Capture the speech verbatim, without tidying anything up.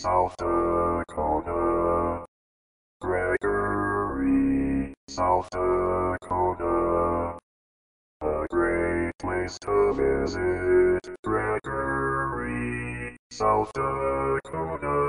South Dakota. Gregory, South Dakota. A great place to visit. Gregory, South Dakota.